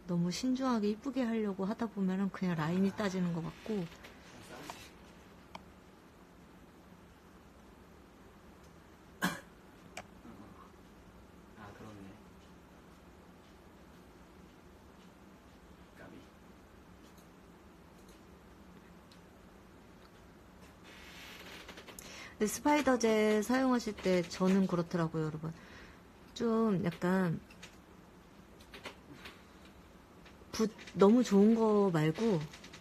너무 신중하게 이쁘게 하려고 하다 보면은 그냥 라인이 따지는 것 같고. 그렇네. 까비. 스파이더 젤 사용하실 때 저는 그렇더라고요, 여러분. 좀 약간 붓 너무 좋은 거 말고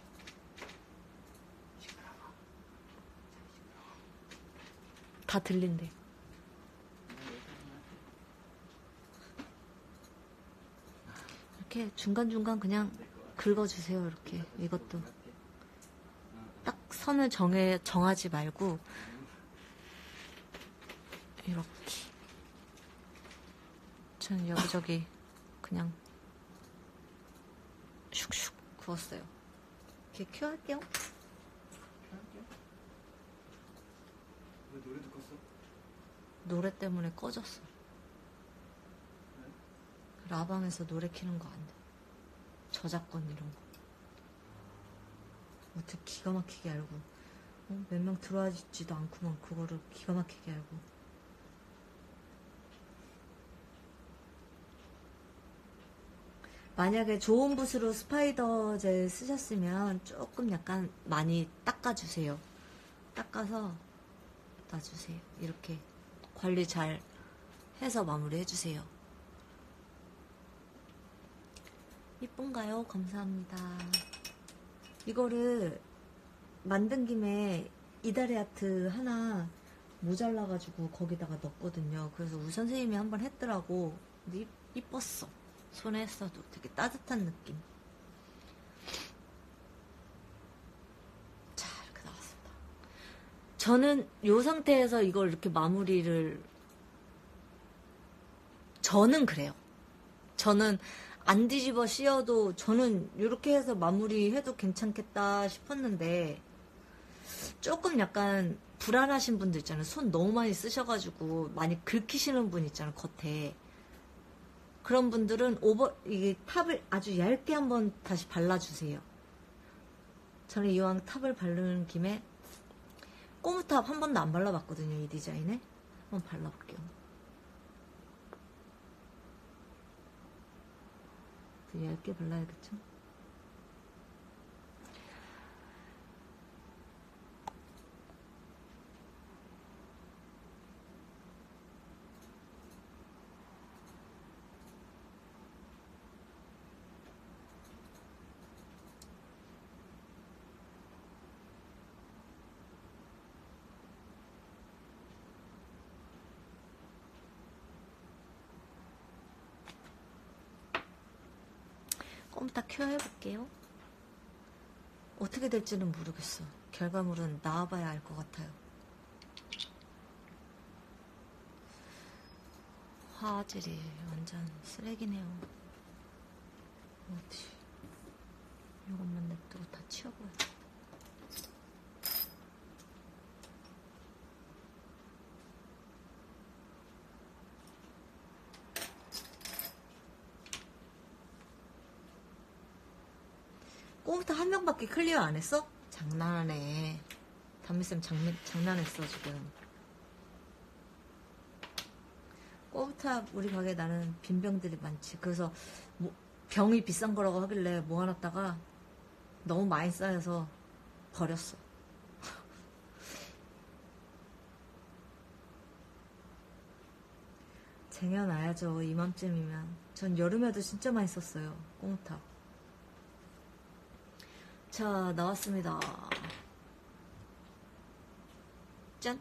다 들린대. 이렇게 중간중간 그냥 긁어주세요. 이렇게 이것도 딱 선을 정하지 말고 이렇게. 저는 여기저기 그냥 슉슉 그었어요. 이렇게 큐 할게요. 왜 노래도 껐어? 노래 때문에 꺼졌어. 라방에서 노래 키는 거 안 돼. 저작권 이런 거. 어떻게 기가 막히게 알고. 몇 명 들어와지도 않구만. 그거를 기가 막히게 알고. 만약에 좋은 붓으로 스파이더 젤 쓰셨으면 조금 약간 많이 닦아주세요. 닦아서 놔주세요. 이렇게 관리 잘 해서 마무리 해주세요. 이쁜가요? 감사합니다. 이거를 만든 김에 이다리 아트 하나 모자라가지고 거기다가 넣었거든요. 그래서 우리 선생님이 한번 했더라고. 근데 이뻤어. 손에 했어도 되게 따뜻한 느낌. 자, 이렇게 나왔습니다. 저는 이 상태에서 이걸 이렇게 마무리를, 저는 그래요. 저는 안 뒤집어 씌워도 저는 이렇게 해서 마무리해도 괜찮겠다 싶었는데, 조금 약간 불안하신 분들 있잖아요. 손 너무 많이 쓰셔가지고 많이 긁히시는 분 있잖아요, 겉에. 그런 분들은 이게 탑을 아주 얇게 한번 다시 발라주세요. 저는 이왕 탑을 바르는 김에 꼬무탑 한 번도 안 발라봤거든요, 이 디자인에. 한번 발라볼게요. 되게 얇게 발라야겠죠? 꼬무탑 큐어 해볼게요. 어떻게 될지는 모르겠어. 결과물은 나와봐야 알 것 같아요. 화질이 완전 쓰레기네요. 어디 이것만 냅두고 다 치워버려. 꼬무탑 한 명밖에 클리어 안 했어? 장난하네. 담미쌤 장난했어 지금. 꼬무탑 우리 가게 나는 빈병들이 많지. 그래서 병이 비싼 거라고 하길래 모아놨다가 너무 많이 쌓여서 버렸어. 쟁여놔야죠. 이맘쯤이면. 전 여름에도 진짜 많이 썼어요. 꼬무탑. 자, 나왔습니다. 짠!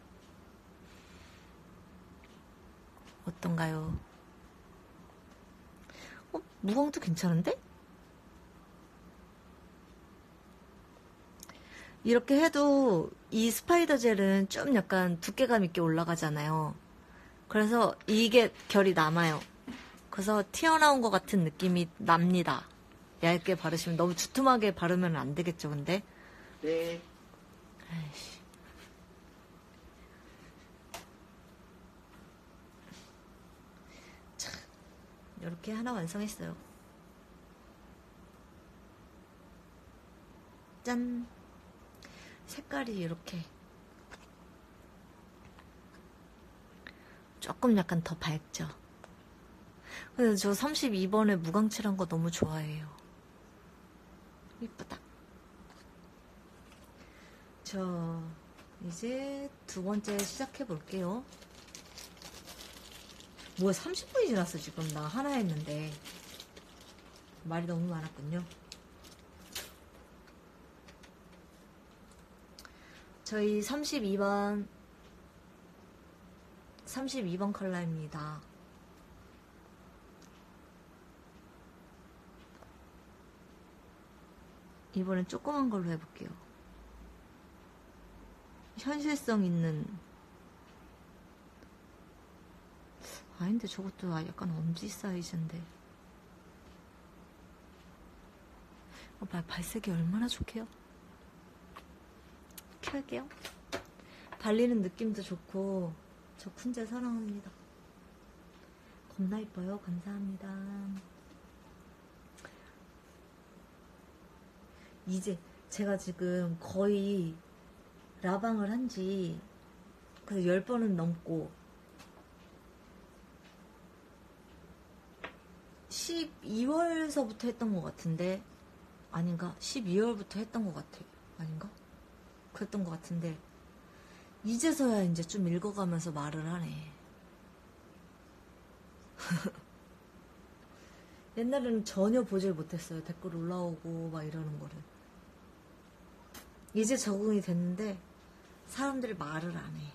어떤가요? 무광도 괜찮은데? 이렇게 해도 이 스파이더 젤은 좀 약간 두께감 있게 올라가잖아요. 그래서 이게 결이 남아요. 그래서 튀어나온 것 같은 느낌이 납니다. 얇게 바르시면. 너무 두툼하게 바르면 안 되겠죠, 근데? 네. 아이씨. 자, 이렇게 하나 완성했어요. 짠. 색깔이 이렇게 조금 약간 더 밝죠. 근데 저 32번에 무광칠한 거 너무 좋아해요. 이쁘다. 저 이제 두 번째 시작해 볼게요. 뭐야, 30분이 지났어 지금. 나 하나 했는데 말이 너무 많았군요. 저희 32번 컬러입니다. 이번엔 조그만 걸로 해볼게요. 현실성 있는. 아닌데 저것도 약간 엄지 사이즈인데. 발색이 얼마나 좋게요. 켤게요. 발리는 느낌도 좋고. 저 쿤제 사랑합니다. 겁나 이뻐요. 감사합니다. 이제 제가 지금 거의 라방을 한지 10번은 넘고 12월서부터 했던 것 같은데, 아닌가? 12월부터 했던 것 같아. 아닌가? 그랬던 것 같은데 이제서야 이제 좀 읽어가면서 말을 하네. 옛날에는 전혀 보질 못했어요. 댓글 올라오고 막 이러는 거를. 이제 적응이 됐는데 사람들이 말을 안 해.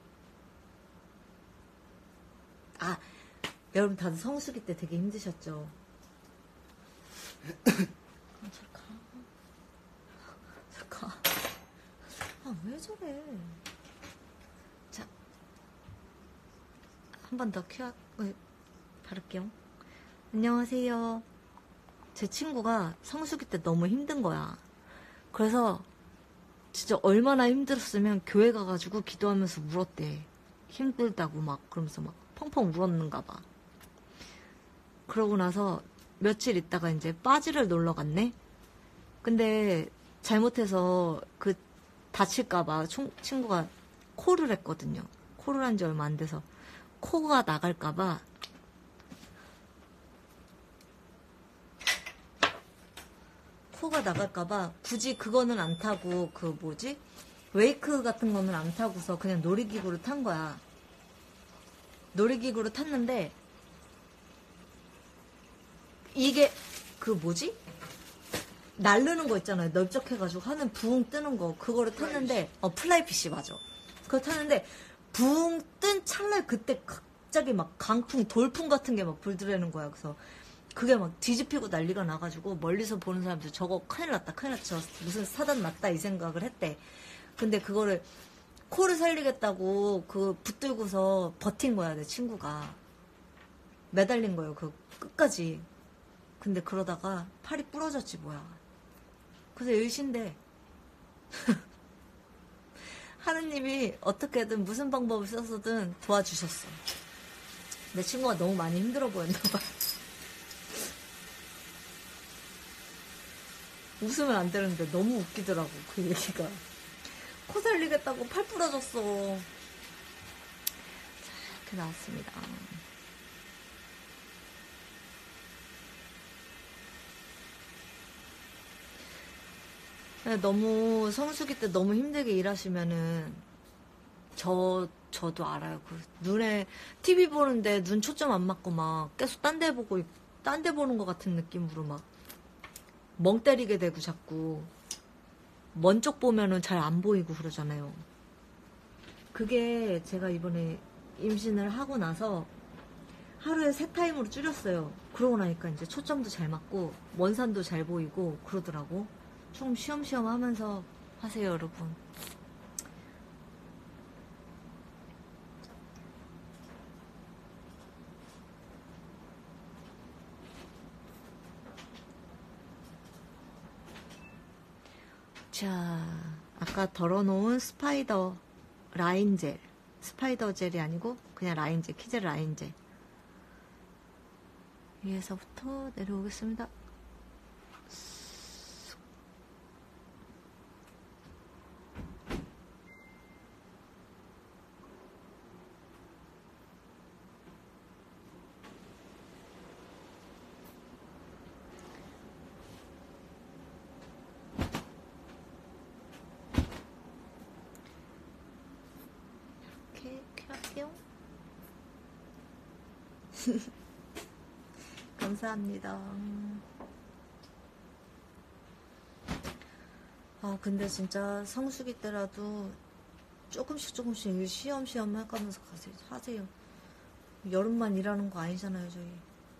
아, 여러분 다들 성수기 때 되게 힘드셨죠? 잠깐. 아, 왜 저래? 자, 한 번 더 바를게요. 안녕하세요. 제 친구가 성수기 때 너무 힘든 거야. 그래서 진짜 얼마나 힘들었으면 교회 가가지고 기도하면서 울었대. 힘들다고 막 그러면서 막 펑펑 울었는가 봐. 그러고 나서 며칠 있다가 이제 빠지를 놀러 갔네. 근데 잘못해서 다칠까봐 친구가 코를 했거든요. 코를 한 지 얼마 안 돼서 코가 나갈까봐 굳이 그거는 안 타고 웨이크 같은 거는 안 타고서 그냥 놀이기구를 탄 거야. 놀이기구를 탔는데 이게 날르는 거 있잖아요. 넓적해가지고 하는 부웅 뜨는 거. 그거를 탔는데 플라이피시 맞아. 그걸 탔는데 부웅 뜬 찰나에 그때 갑자기 막 강풍 돌풍 같은 게 막 불들이는 거야. 그래서 그게 막 뒤집히고 난리가 나가지고 멀리서 보는 사람들 저거 큰일 났다 무슨 사단 났다 이 생각을 했대. 근데 그거를 코를 살리겠다고 붙들고서 버틴 거야. 내 친구가 매달린 거예요. 끝까지. 근데 그러다가 팔이 부러졌지 뭐야. 그래서 일신데 하느님이 어떻게든 무슨 방법을 써서든 도와주셨어. 내 친구가 너무 많이 힘들어 보였나 봐. 웃으면 안 되는데 너무 웃기더라고 그 얘기가. 코 살리겠다고 팔 부러졌어. 자, 이렇게 나왔습니다. 너무 성수기 때 너무 힘들게 일하시면은 저도 알아요. 눈에 TV 보는데 눈 초점 안 맞고 막 계속 딴 데 보는 것 같은 느낌으로 막 멍 때리게 되고 자꾸 먼 쪽 보면은 잘 안 보이고 그러잖아요. 그게 제가 이번에 임신을 하고 나서 하루에 3타임으로 줄였어요. 그러고 나니까 이제 초점도 잘 맞고 먼 산도 잘 보이고 그러더라고. 좀 쉬엄쉬엄 하면서 하세요, 여러분. 자, 아까 덜어놓은 스파이더 라인젤. 스파이더 젤이 아니고 그냥 라인젤, 키젤 라인젤. 위에서부터 내려오겠습니다. 감사합니다. 아, 근데 진짜 성수기 때라도 조금씩 쉬엄쉬엄 해가면서 하세요. 여름만 일하는 거 아니잖아요, 저희.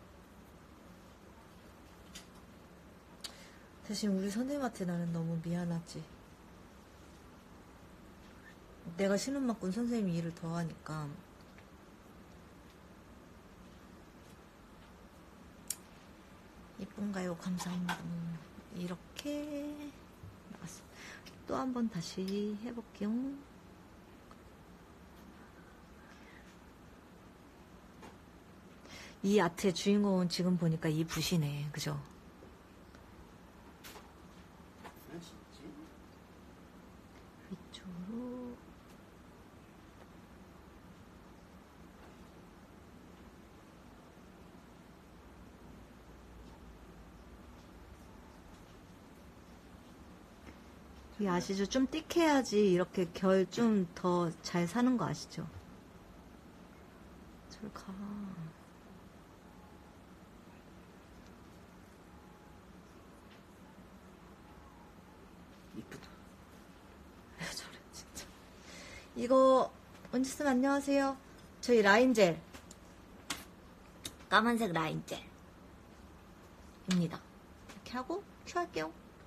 대신 우리 선생님한테 나는 너무 미안하지. 내가 쉬는 만큼 선생님이 일을 더 하니까. 이쁜가요? 감사합니다. 이렇게 나왔어. 또 한 번 다시 해볼게요. 이 아트의 주인공은 지금 보니까 이 붓이네. 그죠? 위쪽으로. 이 아시죠? 좀 띡해야지 이렇게 결 좀 더 잘 사는 거 아시죠? 저리 가. 이쁘다. 왜 저래 진짜. 이거 원지쌤 안녕하세요. 저희 라인젤, 까만색 라인젤입니다. 이렇게 하고 큐 할게요.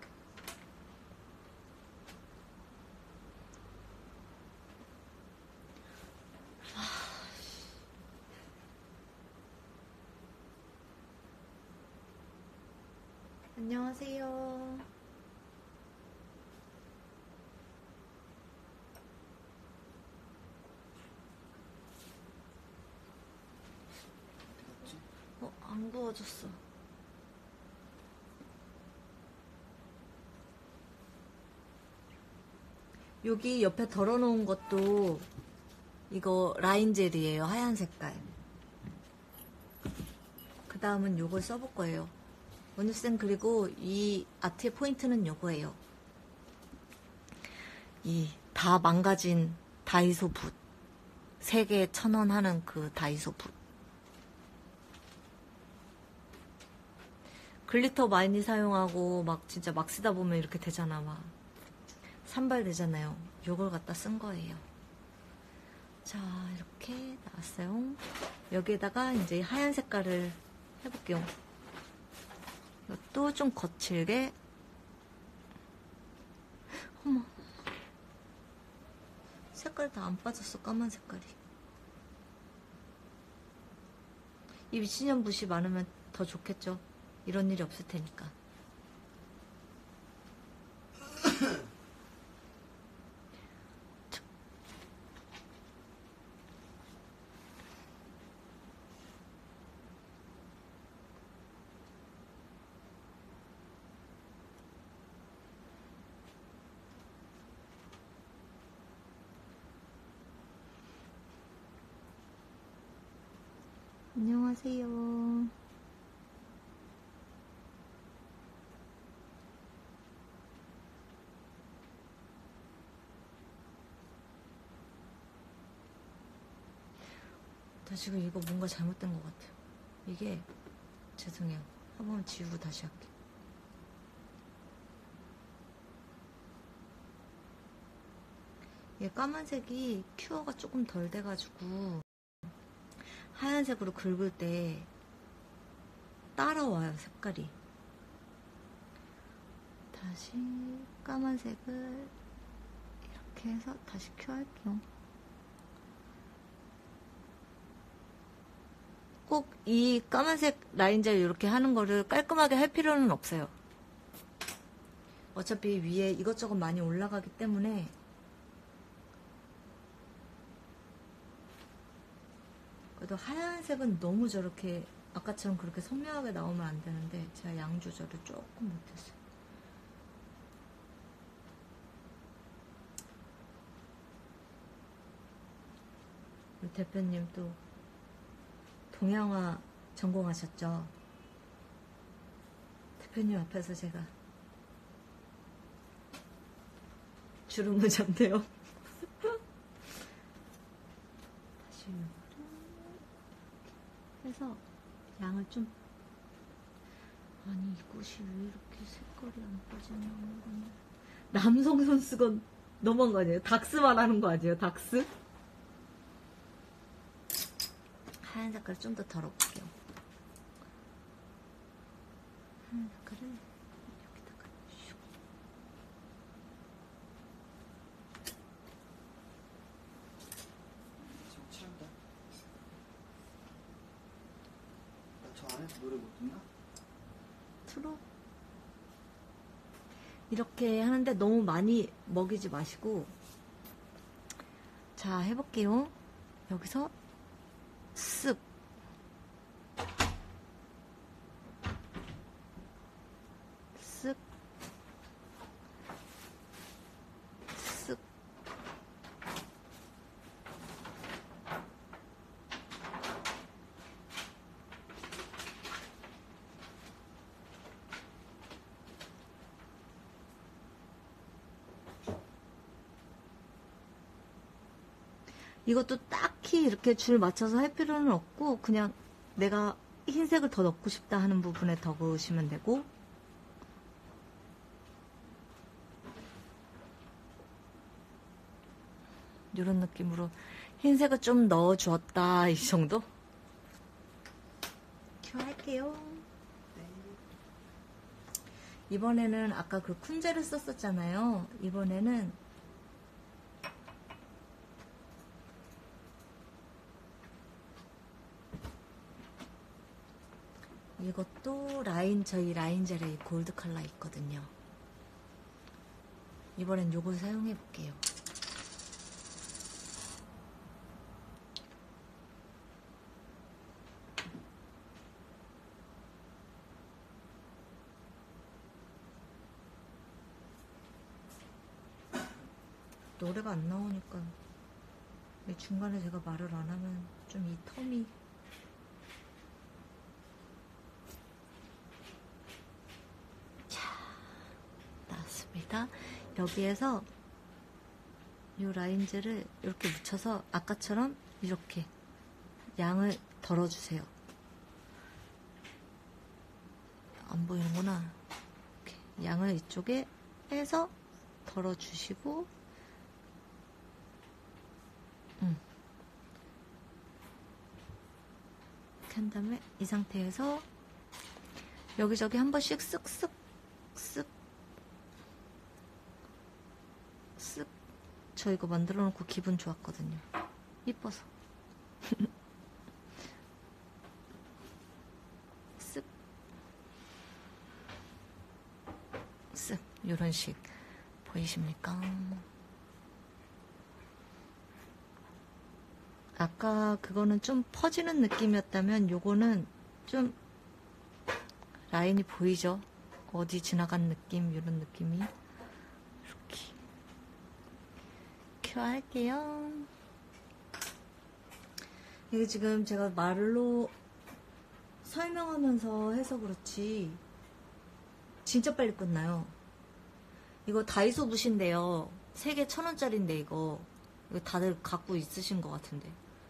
안녕하세요. 안 구워졌어. 여기 옆에 덜어놓은 것도 이거 라인 젤이에요. 하얀 색깔. 그 다음은 요걸 써볼 거예요. 원유쌤, 그리고 이 아트의 포인트는 요거예요. 이 다 망가진 다이소 붓. 3개 1,000원 하는 그 다이소 붓. 글리터 많이 사용하고 막 진짜 막 쓰다 보면 이렇게 되잖아. 막 산발 되잖아요. 요걸 갖다 쓴 거예요. 자, 이렇게 나왔어요. 여기에다가 이제 하얀 색깔을 해볼게요. 이것도 좀 거칠게. 어머, 색깔 다 안 빠졌어. 까만 색깔이. 이 미친년 붓이 많으면 더 좋겠죠. 이런 일이 없을 테니까. 안녕하세요. 나 지금 이거 뭔가 잘못된 것 같아요. 이게 죄송해요. 한 번 지우고 다시 할게요. 이게 까만색이 큐어가 조금 덜 돼가지고 하얀색으로 긁을 때 따라와요, 색깔이. 다시 까만색을 이렇게 해서 다시 큐 할게요. 꼭 이 까만색 라인젤 이렇게 하는 거를 깔끔하게 할 필요는 없어요. 어차피 위에 이것저것 많이 올라가기 때문에. 그래도 하얀색은 너무 저렇게 아까처럼 그렇게 선명하게 나오면 안 되는데 제가 양 조절을 조금 못했어요. 우리 대표님 또 동양화 전공하셨죠? 대표님 앞에서 제가 주름을 잡네요. 다시 해서 해서 양을 좀, 아니 이것이 왜 이렇게 색깔이 안 빠지는 건데. 남성 선수건 너무한 거 아니에요? 닥스만 하는 거 아니에요? 닥스? 하얀 색깔을 좀 더 덜어볼게요. 하얀 색깔을 여기다가 슉. 지금 칠한다. 나 저 안에서 노래 못 듣나? 틀어. 이렇게 하는데 너무 많이 먹이지 마시고. 자, 해볼게요. 여기서 쓱. 쓱. 쓱. 이것도 딱히 이렇게 줄 맞춰서 할 필요는 없고, 그냥 내가 흰색을 더 넣고 싶다 하는 부분에 더 그으시면 되고, 이런 느낌으로 흰색을 좀 넣어주었다, 이 정도? 큐 할게요. 이번에는 아까 그 쿤제를 썼었잖아요. 이번에는 이것도 저희 라인젤의 골드 컬러 있거든요. 이번엔 요걸 사용해 볼게요. 노래가 안 나오니까 중간에 제가 말을 안 하면 좀 이 텀이 나왔습니다. 여기에서 이 라인젤을 이렇게 묻혀서 아까처럼 이렇게 양을 덜어주세요. 안 보이는구나. 이렇게 양을 이쪽에 해서 덜어주시고, 이렇게 한 다음에 이 상태에서 여기저기 한 번씩 쓱쓱 쓱 쓱. 저 이거 만들어 놓고 기분 좋았거든요. 이뻐서. 쓱 쓱. 요런 식 보이십니까? 아까 그거는 좀 퍼지는 느낌이었다면 요거는 좀 라인이 보이죠? 어디 지나간 느낌, 요런 느낌이. 이렇게 큐 할게요. 이게 지금 제가 말로 설명하면서 해서 그렇지 진짜 빨리 끝나요. 이거 다이소 붓인데요. 3개 1,000원짜리인데 이거 다들 갖고 있으신 것 같은데,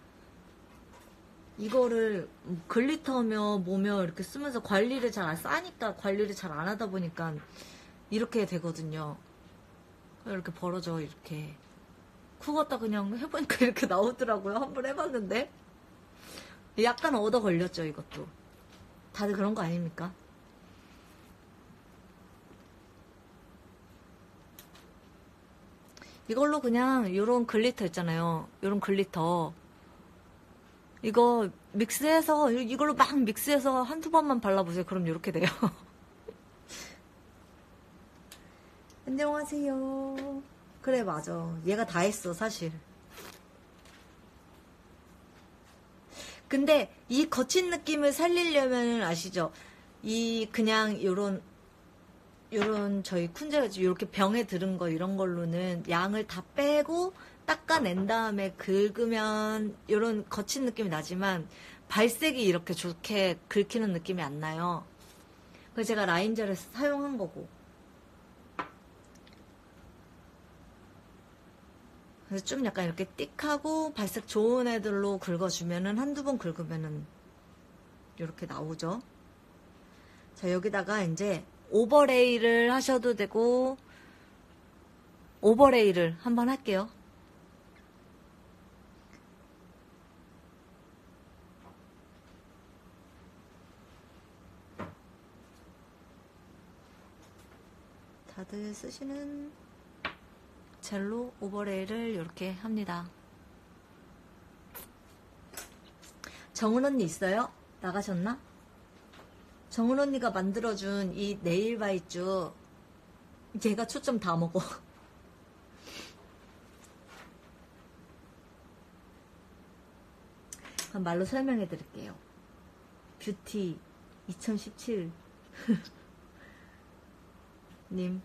이거를 글리터며 뭐며 이렇게 쓰면서 관리를 잘 안 싸니까 관리를 잘 안 하다 보니까 이렇게 되거든요. 이렇게 벌어져. 이렇게 그거다 그냥 해보니까 이렇게 나오더라고요. 한번 해봤는데 약간 얻어 걸렸죠. 이것도 다들 그런 거 아닙니까? 이걸로 그냥 요런 글리터 있잖아요. 요런 글리터 이거 믹스해서 이걸로 막 믹스해서 한두 번만 발라보세요. 그럼 이렇게 돼요. 안녕하세요. 그래, 맞아. 얘가 다 했어, 사실. 근데 이 거친 느낌을 살리려면 아시죠? 이 그냥 요런 저희 쿤제가 이렇게 병에 들은 거 이런 걸로는 양을 다 빼고 닦아낸 다음에 긁으면 이런 거친 느낌이 나지만 발색이 이렇게 좋게 긁히는 느낌이 안 나요. 그래서 제가 라인젤을 사용한 거고. 그래서 좀 약간 이렇게 띡하고 발색 좋은 애들로 긁어주면은 한두 번 긁으면은 이렇게 나오죠. 자, 여기다가 이제 오버레이를 하셔도 되고, 오버레이를 한번 할게요. 다들 쓰시는 젤로 오버레이를 이렇게 합니다. 정은 언니 있어요? 나가셨나? 정은 언니가 만들어준 이 네일 바이쭈, 얘가 초점 다 먹어. 그럼 말로 설명해 드릴게요. 뷰티 2017 님,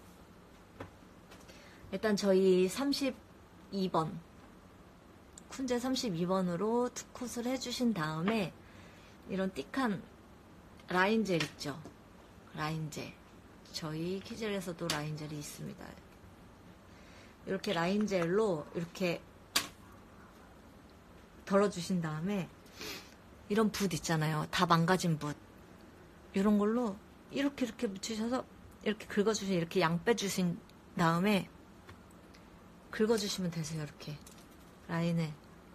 일단 저희 32번 쿤제 32번으로 투컷을 해주신 다음에 이런 띡한 라인젤 있죠. 라인젤, 저희 키젤에서도 라인젤이 있습니다. 이렇게 라인젤로 이렇게 덜어주신 다음에 이런 붓 있잖아요. 다 망가진 붓, 이런 걸로 이렇게 묻히셔서 이렇게 긁어주신, 이렇게 양 빼주신 다음에 긁어주시면 되세요. 이렇게 라인을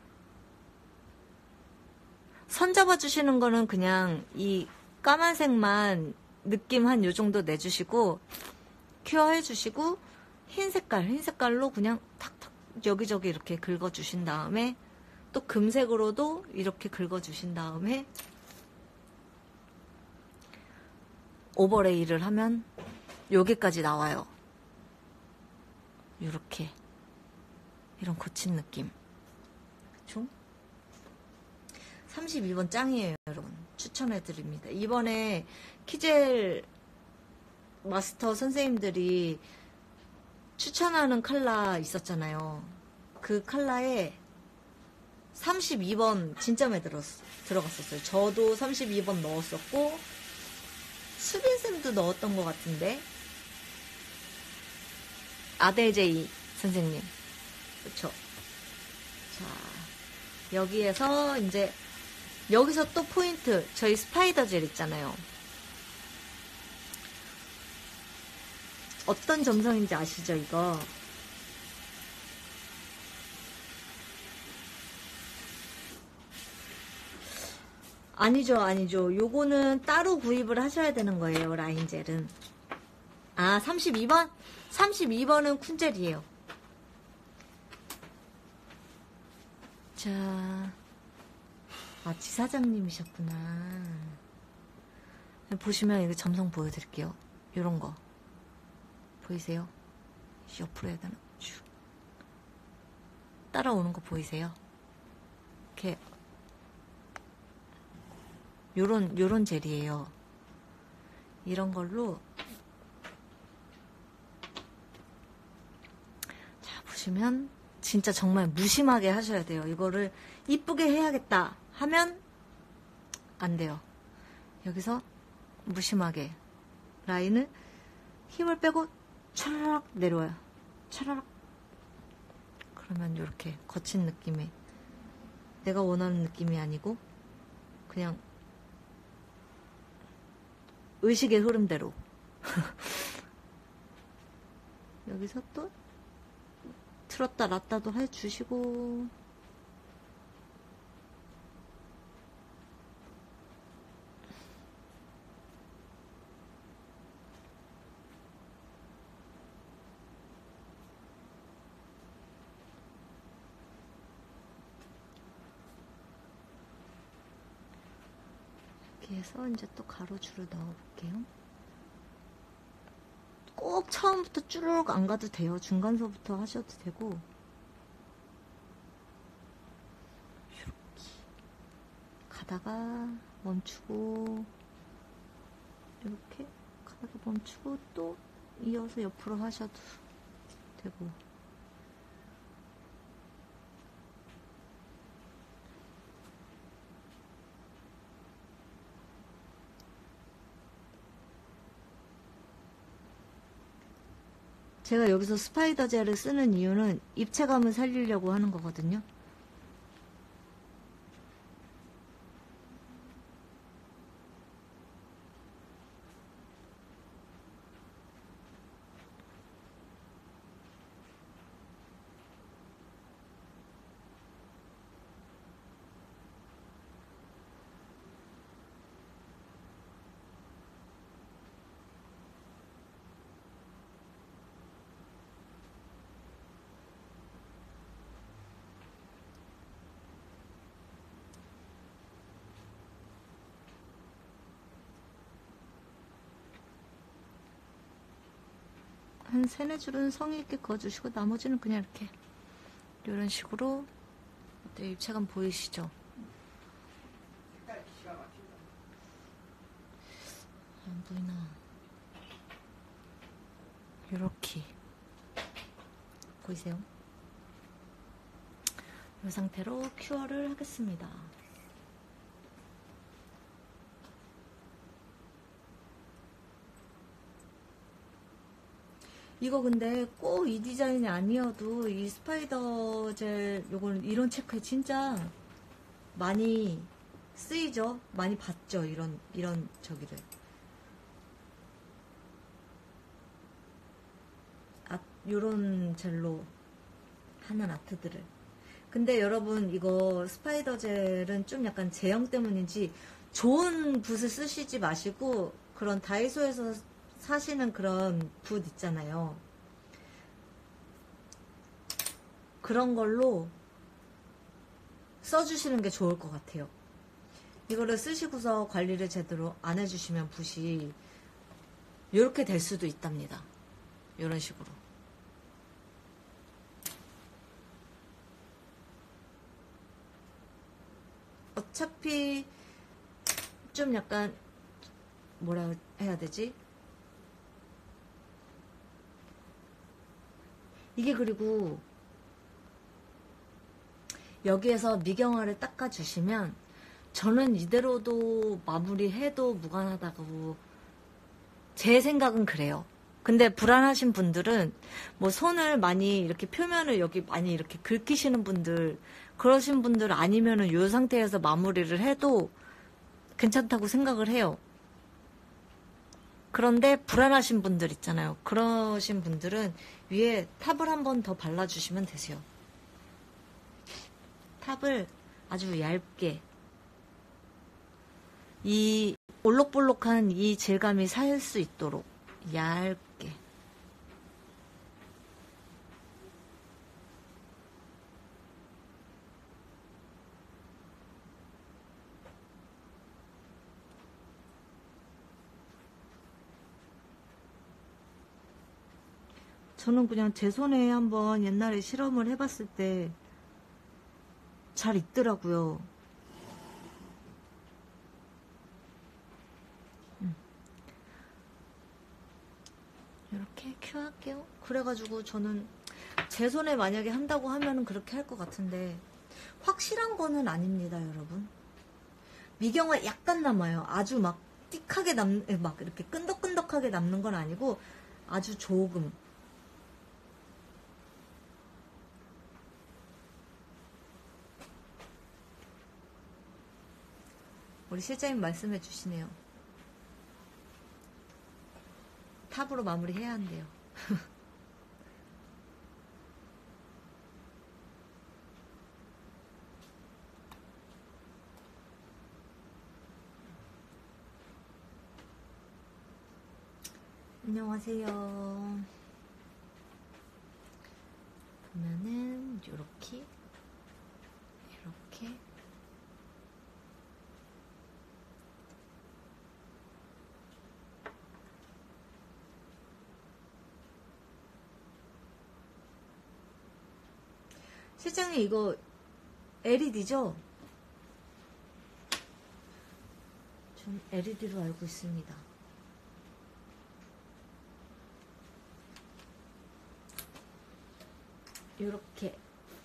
선 잡아주시는 거는 그냥 이 까만색만 느낌 한 요정도 내주시고, 큐어 해주시고, 흰 색깔로 그냥 탁탁 여기저기 이렇게 긁어주신 다음에, 또 금색으로도 이렇게 긁어주신 다음에 오버레이를 하면 여기까지 나와요. 이렇게 이런 거친 느낌. 그쵸? 32번 짱이에요, 여러분. 추천해드립니다. 이번에 키젤 마스터 선생님들이 추천하는 컬러 있었잖아요. 그 컬러에 32번 진짜 많이 들어갔었어요. 저도 32번 넣었었고, 수빈쌤도 넣었던 것 같은데, 아델제이 선생님, 그쵸? 자, 여기에서 이제 여기서 또 포인트, 저희 스파이더 젤 있잖아요. 어떤 점성인지 아시죠, 이거? 아니죠. 요거는 따로 구입을 하셔야 되는 거예요, 라인젤은. 아, 32번? 32번은 쿤젤이에요. 자, 아, 지사장님이셨구나. 보시면 이거 점성 보여드릴게요. 요런 거. 보이세요? 옆으로 해야 되나? 쭉. 따라오는 거 보이세요? 이렇게. 요런 젤이에요. 이런 걸로. 자, 보시면 진짜 정말 무심하게 하셔야 돼요. 이거를 이쁘게 해야겠다 하면 안 돼요. 여기서 무심하게 라인을 힘을 빼고 차라락 내려와요. 차라락. 그러면 이렇게 거친 느낌의, 내가 원하는 느낌이 아니고 그냥 의식의 흐름대로 여기서 또 틀었다 놨다도 해주시고, 이렇게 해서 이제 또 가로줄을 넣어볼게요. 꼭 처음부터 쭈르륵 안 가도 돼요. 중간서부터 하셔도 되고. 이렇게 가다가 멈추고, 이렇게 가다가 멈추고 또 이어서 옆으로 하셔도 되고. 제가 여기서 스파이더 젤을 쓰는 이유는 입체감을 살리려고 하는 거거든요. 한 세네 줄은 성의 있게 그어주시고 나머지는 그냥 이렇게 이런 식으로. 어때요? 입체감 보이시죠? 색깔 기가 막힌다. 안 보이나? 요렇게 보이세요? 이 상태로 큐어를 하겠습니다. 이거 근데 꼭 이 디자인이 아니어도 이 스파이더 젤 요거는 이런 체크에 진짜 많이 쓰이죠? 많이 봤죠? 이런 저기를. 요런 젤로 하는 아트들을. 근데 여러분 이거 스파이더 젤은 좀 약간 제형 때문인지 좋은 붓을 쓰시지 마시고 그런 다이소에서 사시는 그런 붓 있잖아요. 그런 걸로 써주시는 게 좋을 것 같아요. 이거를 쓰시고서 관리를 제대로 안 해주시면 붓이 이렇게 될 수도 있답니다. 이런 식으로. 어차피 좀 약간 뭐라 해야 되지? 이게 그리고 여기에서 미경화를 닦아주시면 저는 이대로도 마무리해도 무관하다고 제 생각은 그래요. 근데 불안하신 분들은 뭐 손을 많이 이렇게 표면을 여기 많이 이렇게 긁히시는 분들, 그러신 분들 아니면은 이 상태에서 마무리를 해도 괜찮다고 생각을 해요. 그런데 불안하신 분들 있잖아요. 그러신 분들은 위에 탑을 한 번 더 발라주시면 되세요. 탑을 아주 얇게, 이 볼록볼록한 이 질감이 살 수 있도록 얇게. 저는 그냥 제 손에 한번 옛날에 실험을 해봤을 때 잘 익더라고요. 이렇게 큐 할게요. 그래가지고 저는 제 손에 만약에 한다고 하면은 그렇게 할 것 같은데 확실한 거는 아닙니다, 여러분. 미경화 약간 남아요. 아주 막 띡하게 막 이렇게 끈덕끈덕하게 남는 건 아니고 아주 조금. 우리 실장님 말씀해 주시네요. 탑으로 마무리해야 한대요. 안녕하세요. 보면은 요렇게 이렇게 실장님 이거 LED죠? 전 LED로 알고 있습니다. 요렇게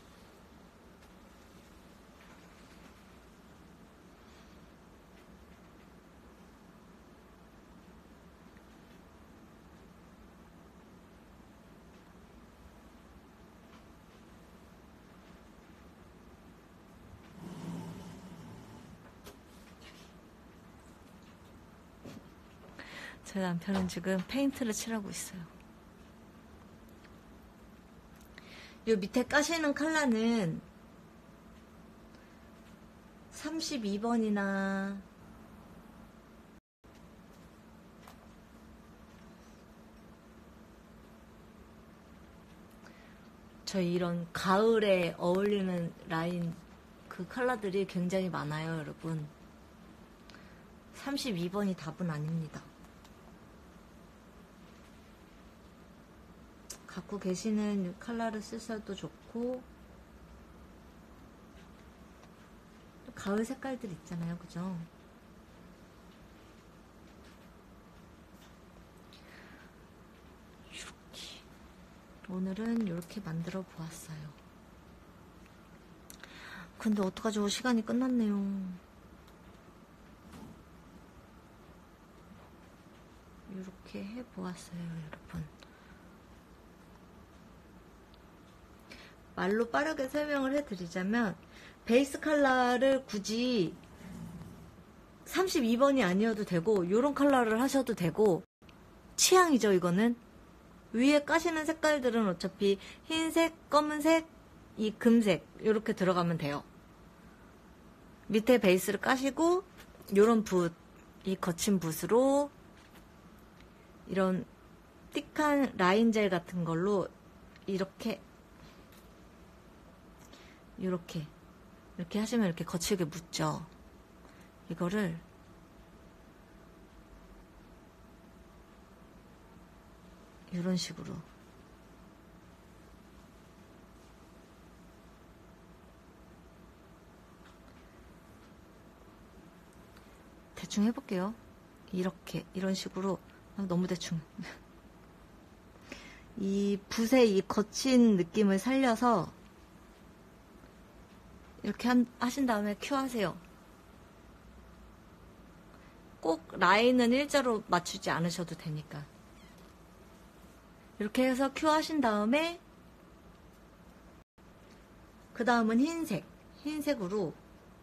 제 남편은 지금 페인트를 칠하고 있어요. 요 밑에 까시는 컬러는 32번이나 저희 이런 가을에 어울리는 라인 그 컬러들이 굉장히 많아요, 여러분. 32번이 답은 아닙니다. 갖고 계시는 컬러를 쓰셔도 좋고, 또 가을 색깔들 있잖아요, 그죠? 이렇게 오늘은 이렇게 만들어 보았어요. 근데 어떡하죠? 시간이 끝났네요. 이렇게 해보았어요, 여러분. 말로 빠르게 설명을 해드리자면, 베이스 컬러를 굳이 32번이 아니어도 되고, 요런 컬러를 하셔도 되고, 취향이죠, 이거는. 위에 까시는 색깔들은 어차피 흰색, 검은색, 이 금색, 요렇게 들어가면 돼요. 밑에 베이스를 까시고, 요런 붓, 이 거친 붓으로 이런 띡한 라인 젤 같은 걸로 이렇게 하시면 이렇게 거칠게 묻죠. 이거를 이런 식으로 대충 해볼게요. 이런 식으로. 너무 대충. 이 붓의 이 거친 느낌을 살려서 이렇게 하신 다음에 큐 하세요. 꼭 라인은 일자로 맞추지 않으셔도 되니까. 이렇게 해서 큐 하신 다음에 그 다음은 흰색으로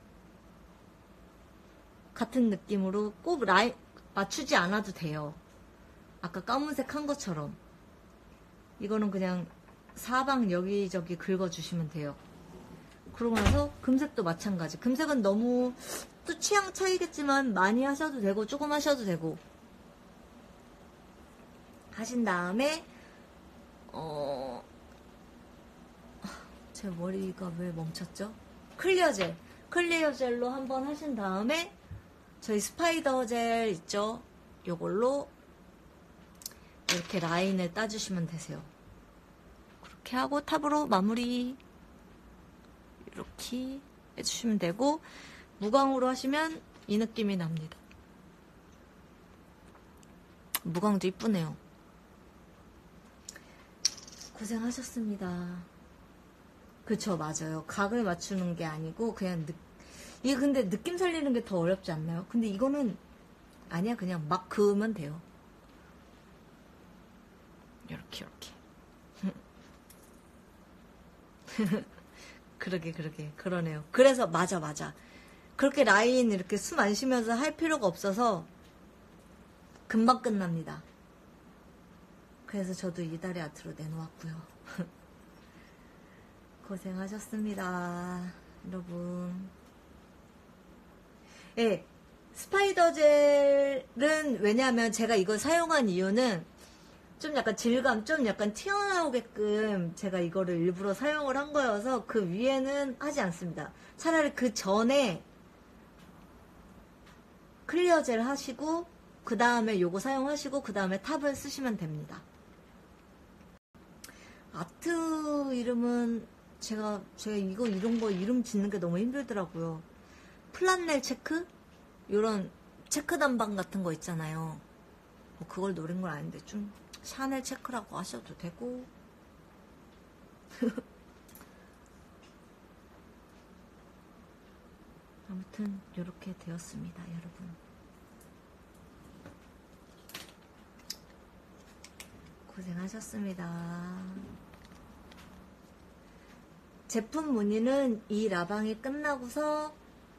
같은 느낌으로 꼭 라인 맞추지 않아도 돼요. 아까 까만색 한 것처럼. 이거는 그냥 사방 여기저기 긁어주시면 돼요. 그러고 나서 금색도 마찬가지. 금색은 너무 또 취향 차이겠지만 많이 하셔도 되고 조금 하셔도 되고 하신 다음에 제 머리가 왜 멈췄죠? 클리어 젤로 한번 하신 다음에 저희 스파이더 젤 있죠? 요걸로 이렇게 라인을 따주시면 되세요. 그렇게 하고 탑으로 마무리 이렇게 해주시면 되고, 무광으로 하시면 이 느낌이 납니다. 무광도 이쁘네요. 고생하셨습니다. 그쵸, 맞아요. 각을 맞추는 게 아니고 그냥 이게 근데 느낌 살리는 게 더 어렵지 않나요? 근데 이거는 아니야, 그냥 막 그으면 돼요. 이렇게 그러네요. 그래서 맞아 그렇게 라인 이렇게 숨 안 쉬면서 할 필요가 없어서 금방 끝납니다. 그래서 저도 이달의 아트로 내놓았고요. 고생하셨습니다, 여러분. 예, 스파이더 젤은 왜냐하면 제가 이걸 사용한 이유는 좀 약간 질감, 좀 약간 튀어나오게끔 제가 이거를 일부러 사용을 한 거여서 그 위에는 하지 않습니다. 차라리 그 전에 클리어 젤 하시고 그 다음에 요거 사용하시고 그 다음에 탑을 쓰시면 됩니다. 아트 이름은 제가 이런 거 이름 짓는 게 너무 힘들더라고요. 플란넬 체크? 요런 체크 단방 같은 거 있잖아요. 뭐 그걸 노린 건 아닌데 좀 샤넬 체크라고 하셔도 되고. 아무튼 이렇게 되었습니다, 여러분. 고생하셨습니다. 제품 문의는 이 라방이 끝나고서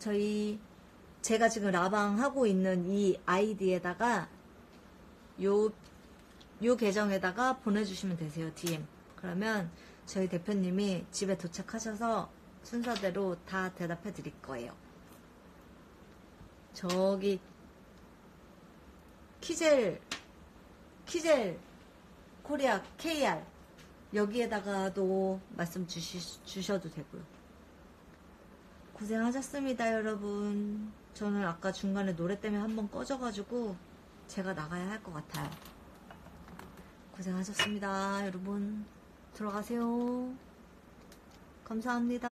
제가 지금 라방 하고 있는 이 아이디에다가 요 계정에다가 보내주시면 되세요, DM. 그러면 저희 대표님이 집에 도착하셔서 순서대로 다 대답해 드릴 거예요. 저기 키젤 코리아 KR 여기에다가도 말씀 주셔도 되고요. 고생하셨습니다, 여러분. 저는 아까 중간에 노래 때문에 한번 꺼져가지고 제가 나가야 할 것 같아요. 고생하셨습니다. 여러분, 들어가세요. 감사합니다.